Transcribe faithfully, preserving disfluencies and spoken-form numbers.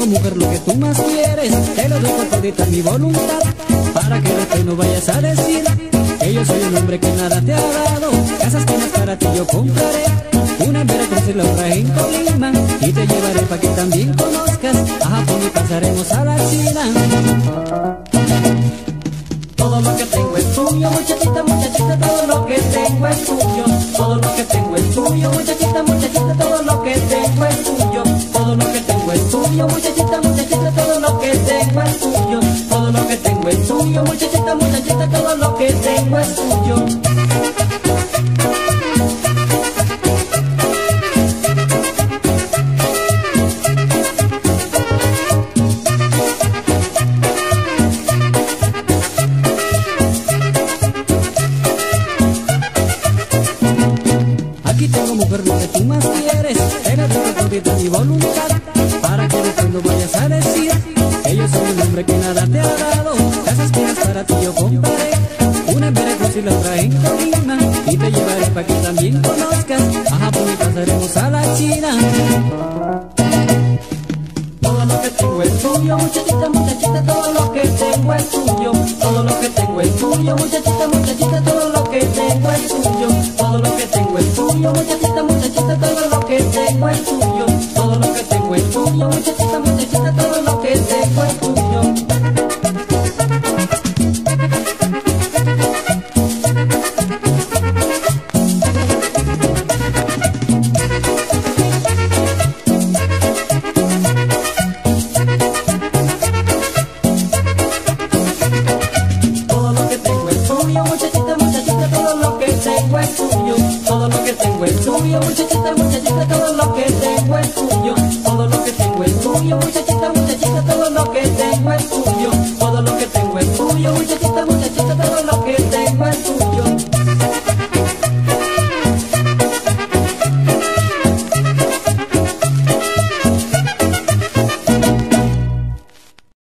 tengo, mujer, lo que tú más quieres. Te lo doy con todita mi voluntad, para que después no vayas a decir que yo soy un hombre que nada te ha dado. Casas buenas para ti yo compraré, una en Veracruz y la otra en Colima, y te llevaré para que también conozcas a Japón y pasaremos a la China. Todo lo que tengo es tuyo, muchachita, muchachita, todo lo que tengo es tuyo. Todo lo que tengo es tuyo, muchachita, muchachita, todo lo que tengo es tuyo. Todo lo que tengo es tuyo, muchachita, muchachita, todo lo que tengo es tuyo. Todo lo que tengo es tuyo, muchachita, muchachita, todo lo que tengo es tuyo. Aquí tengo, mujer, lo que tú más quieres. Te lo doy con todita mi voluntad, para que después no vayas a decir que yo soy un hombre que nada te ha dado. Casas buenas para ti yo compraré, una en Veracruz y la otra en Colima, y te llevaré para que también conozcas a Japón y pasaremos a la China. Todo lo que tengo es tuyo, muchachita, muchachita, todo lo que tengo es tuyo. Todo lo que tengo es tuyo, muchachita, muchachita, todo lo que tengo es tuyo. Todo lo que tengo es tuyo, muchachita, muchachita, todo lo que tengo es tuyo. Todo lo que tengo es tuyo, muchachita, muchachita, todo lo que tengo es tuyo. Muchachita, muchachita, todo lo que tengo es tuyo. Todo lo que tengo es tuyo, muchachita, muchachita, todo lo que tengo es tuyo. Todo lo que tengo es tuyo, muchachita.